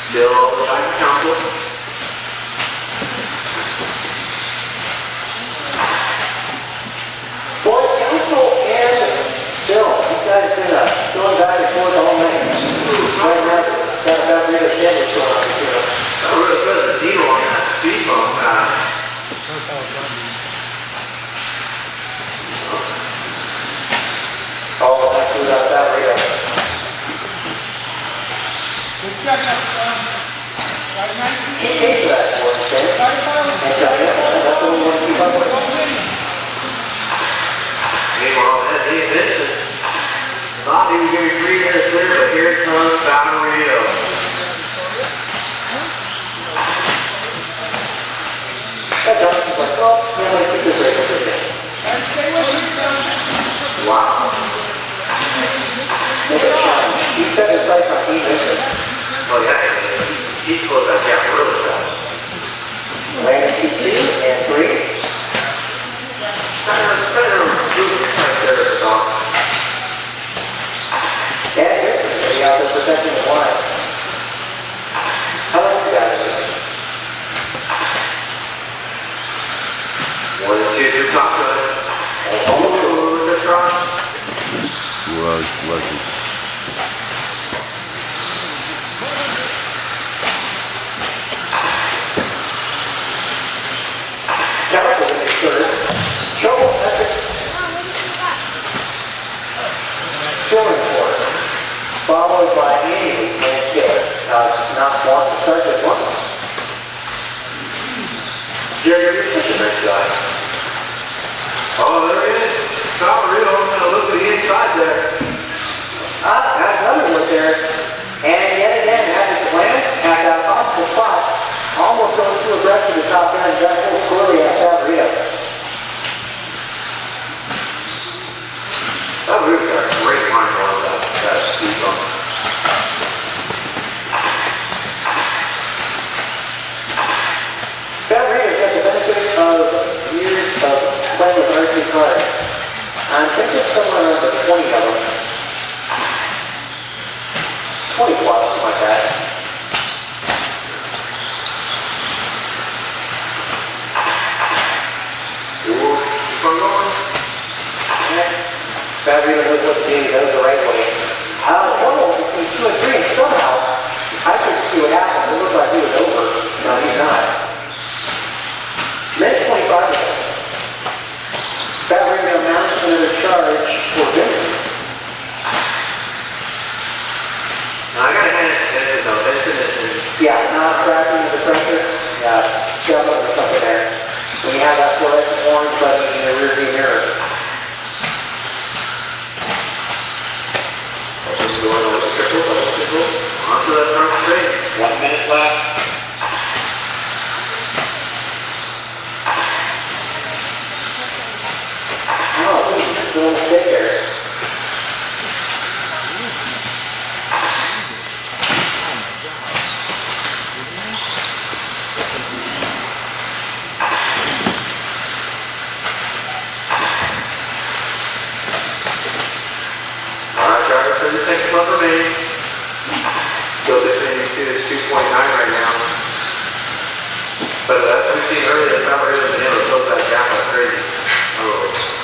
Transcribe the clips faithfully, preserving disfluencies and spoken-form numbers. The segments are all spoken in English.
Bill, Vice Council. Board Council and Bill, you guys been uh, going back and forth all night. Right now, got about rid of damage going on here. I really put a deal on that speed bump. Uh, Oh, that's who got that radio. He paid for that for us, Ken. And so, yeah, that's what we want to keep up with. meanwhile, that day Vincent thought he was going to be three minutes clear, but here comes Battle Radio. That Johnson's like, oh, yeah, let's keep this radio for a bit. Wow. Look at Sean. He set his sights on Dean Vincent. Oh, yeah. He closed that gap really fast. Landon two two and three. Kind of, kind of moving right there at the top. And Vincent, maybe out there protecting the line. How long you got it? One, two, two, top cut. Almost over the truck. Was lucky. Council in third. Trouble at the scoring board. Followed by Andy and Taylor. Uh, not want to start this one. Jerry, you're such a nice guy. Oh, there he is. Calvary, I'm going to look to the inside there. Ah, got another one there. And yet again, has his glance at that possible spot. Almost goes too aggressive to the top end. Got a little squirrely at Fabria. That really got a great line on that, that speed bump. Fabria gets the benefit of years of playing with R C cars. I'm thinking somewhere around the twenty of them. twenty plus, something like that. Ooh, keep on going. Fabria knows what to do, he knows the right way. Uh, trouble between two and three, and somehow, I couldn't see what happened. It looked like he was over. No, he's not. Minute twenty-five of it. Fabria mounts another charge for Vincent. Now, I gotta hand it to Vincent though. Vincent is, Yeah, not tracking the pressure. Yeah, definitely something there. When you have that fluorescent orange button in the rearview mirror. going over the triple, double triple, onto that front straight. One minute left. Oh, he's still sit there. thirty-six month remaining. Still descending to is two point nine right now. But as we've seen earlier, it's not really been able to close that gap like crazy. Oh.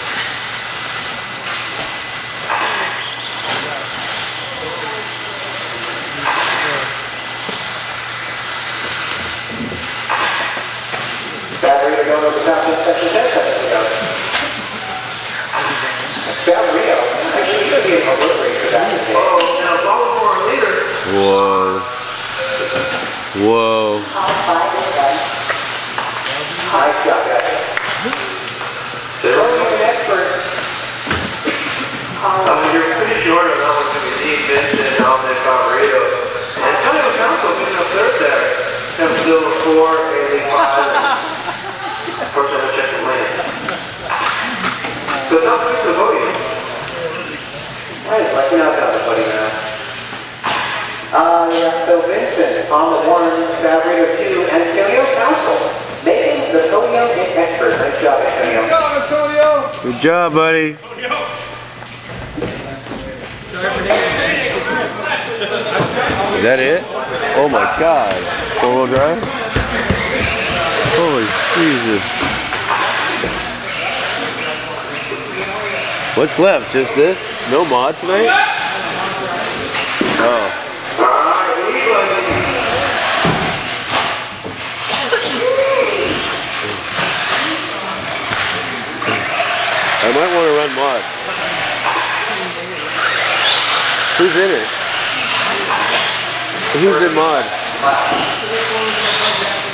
Battery to go over the top of the section ten seconds ago. Rio. Actually, you could be in a work rate for that. Oh, now ball for a leader. Whoa. Whoa. Nice job, guys. They're an expert. Um, you're pretty short of that one to be Dean Vincent, Dominic Rio. And Antonio Council picking up third there. Comes still four, eight, five. Of course, I'm going to check the lane. So top six of the podium. Right, like you're not down the podium now. Uh, yeah, so Vincent on the one, Fabio two, and Antonio Council making the podium expert. Nice job, Antonio. Good job, Antonio. Good job, buddy. Is that it? Oh my god. Four-wheel drive? Holy Jesus. What's left? Just this? No mod tonight? Oh. I might want to run mod. Who's in it? Who's in mod?